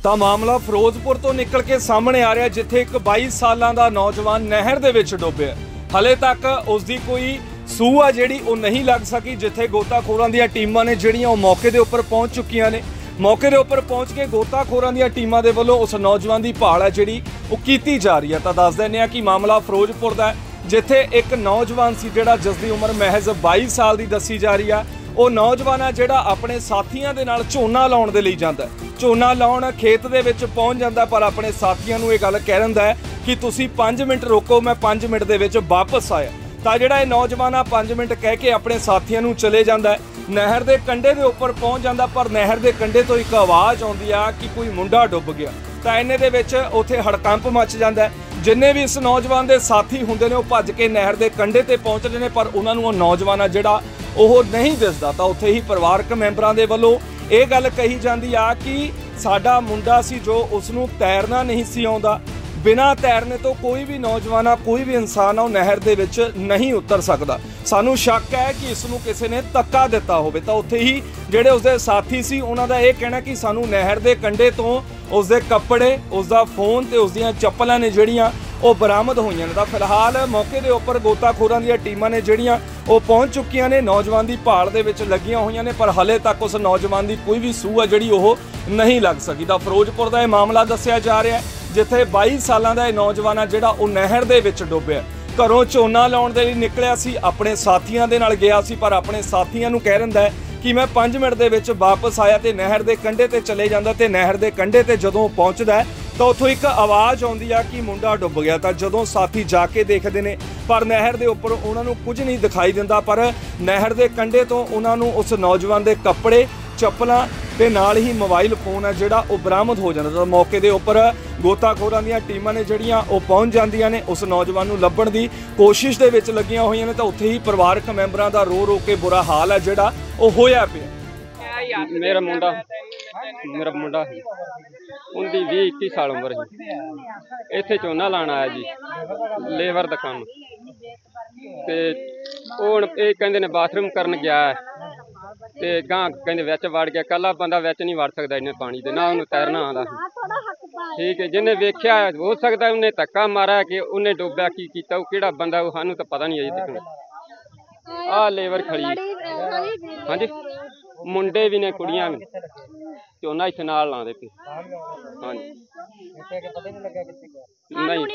ਤਾਂ ਮਾਮਲਾ ਫਿਰੋਜ਼ਪੁਰ ਤੋਂ ਨਿਕਲ ਕੇ ਸਾਹਮਣੇ आ रहा जिथे एक 22 साल का नौजवान नहर दे विच डुੱਬਿਆ। हले तक उसकी कोई सूह आ जिहड़ी वो नहीं लग सकी। जिथे गोताखोरां ਦੀਆਂ ਟੀਮਾਂ ने ਜਿਹੜੀਆਂ ਉਹ मौके के उपर पहुंच चुकियां ने। मौके के उपर पहुंच के गोताखोरां ਦੀਆਂ ਟੀਮਾਂ ਦੇ ਵੱਲੋਂ उस नौजवान की भाल है जिहड़ी वो कीती जा रही है। तो दस दिंदे आ कि मामला फिरोਜ਼पुर का है जिथे एक नौजवान सी जिहड़ा जिसकी उम्र महज 22 साल की दसी जा रही है। वो नौजवान है जिहड़ा अपने साथियों के नाल झोना लाउण दे लई जांदा है। झोना लाउण खेत दे विच पहुंच जांदा पर अपने साथियों नूं ये गल कह दिंदा है कि तुसीं 5 मिनट रोको, मैं 5 मिनट दे विच वापस आया। तो जिहड़ा ये नौजवान आ 5 मिनट कह के अपने साथियों नूं चले जांदा है। नहर के कंढे के उपर पहुंच जाता पर नहर के कंढे तो एक आवाज़ आउंदी आ कि कोई मुंडा डुੱਬ गया। तो इन्ने दे विच उत्थे हड़कंप मच जाता है। जिन्ने भी इस नौजवान के साथी हुंदे ने भज के नहर के कंढे ते पहुंचदे ने पर उन्हां नूं नौजवान आ जिहड़ा ओह नहीं दिसदा। तो उत्थे ही परिवारक मैंबरां दे वल्लों ये गल कही जाती आ कि साडा मुंडा सी जो उसनूं तैरना नहीं सी आउंदा। बिना तैरने तो कोई भी नौजवान आ कोई भी इंसान आ नहर दे विच नहीं उतर सकता। सानू शक है कि इसनूं किसी ने धक्का दिता होवे। तो उत्थे ही जिहड़े उसदे साथी सी उन्हां दा यह कहना कि सानू नहर दे कंढे तो उसदे कपड़े, उसदा फोन ते उसदियां चप्पलां ने जिहड़ियां ਉਹ बरामद होईयां ने। फिलहाल मौके के उपर गोताखोरां ਦੀਆਂ ਟੀਮਾਂ ने ਜਿਹੜੀਆਂ ਉਹ पहुंच चुकियां ने। नौजवान की भाल ਦੇ ਵਿੱਚ ਲੱਗੀਆਂ ਹੋਈਆਂ ਨੇ पर हले तक उस नौजवान की कोई भी सूह है ਜਿਹੜੀ ਉਹ नहीं लग सकी। ਤਾਂ ਫਿਰੋਜ਼ਪੁਰ ਦਾ ਇਹ ਮਾਮਲਾ ਦੱਸਿਆ ਜਾ ਰਿਹਾ ਹੈ जिथे 22 साल का यह नौजवान है जिहड़ा ਉਹ नहर ਦੇ ਵਿੱਚ ਡੁੱਬਿਆ। घरों ਝੋਨਾ ਲਾਉਣ ਦੇ ਲਈ ਨਿਕਲਿਆ ਸੀ, अपने साथियों ਦੇ ਨਾਲ ਗਿਆ ਸੀ पर अपने साथियों ਨੂੰ ਕਹਿ ਦਿੰਦਾ है कि मैं 5 मिनट ਦੇ ਵਿੱਚ वापस आया तो नहर के कंढे ਤੇ चले ਜਾਂਦਾ ਤੇ नहर के कंढे ਤੇ ਜਦੋਂ ਪਹੁੰਚਦਾ है तो ਉੱਥੋਂ एक आवाज़ आउंदी आ कि मुंडा डुੱਬ गया। तो ਜਦੋਂ साथी जाके देखते हैं पर नहर के उपर उन्होंने कुछ नहीं दिखाई दिंदा पर नहर के कंढे तो उन्होंने उस नौजवान के कपड़े, चप्पलां ते नाल ही मोबाइल फोन है जिहड़ा वो बरामद हो जाता। तो मौके के उपर गोताखोरां ਦੀਆਂ ਟੀਮਾਂ ने ਜਿਹੜੀਆਂ ਉਹ पहुंच ਜਾਂਦੀਆਂ ਨੇ उस नौजवान ਨੂੰ ਲੱਭਣ ਦੀ कोशिश ਦੇ ਵਿੱਚ ਲੱਗੀਆਂ ਹੋਈਆਂ ਨੇ। ਤਾਂ ਉੱਥੇ ਹੀ ਪਰਿਵਾਰਕ ਮੈਂਬਰਾਂ ਦਾ रो रो के बुरा हाल है ਜਿਹੜਾ ਉਹ ਹੋਇਆ ਪਿਆ। मेरा मुंडा उनकी 20-21 साल उम्र है। इत्थे झोना लाना आया जी लेबर का काम ते हुण ये कहंदे ने बाथरूम करन गया है ते गां कहंदे विच वड़ गया। कल्ला बंदा विच नहीं वड़ सकदा इन्ने पानी दे, ना उन्हें तैरना आंदा। ठीक है, जिन्हें वेख्या हो सकदा उन्हें धक्का मारा कि उन्हें डुब्बिया की कीता वो किहड़ा बंदा वो सानूं तां पता नहीं अजे तक। आ लेबर खड़ी हाँ जी, मुंडे भी ने कुड़ियां भी झोना इत्थे नाल लांदे पे। हाँ जी नहीं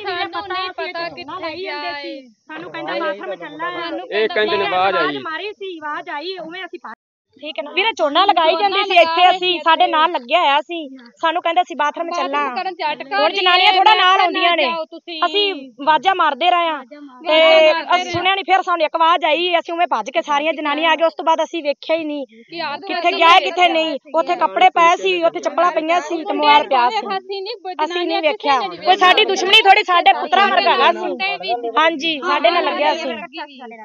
कहंदे ने आवाज़ आई ठीक है ना वीरे झोना लगाई जांदी सी इत्थे असीं साडे नाल लग्या होया सी सानू कहंदे सी बाथरूम चलना और जनानियां थोड़ा नाल आउंदियां ने असीं आवाज़ां मारदे रहे हां ते असीं सुनिया नहीं। फिर सानू एक आवाज़ आई असीं उवें भज के सारियां जनानियां आ गए। उस तो बाद असीं वेख्या ही नहीं कित्थे गया कित्थे नहीं। उत्थे कपड़े पए सी, उत्थे चप्पलां पईयां सी ते मोबाइल पिया सी। असीं नहीं वेख्या कोई साडी दुश्मनी थोड़ी साडे पुत्तरां वर्गा हैगा सी। हां जी साडे नाल लग्या सी।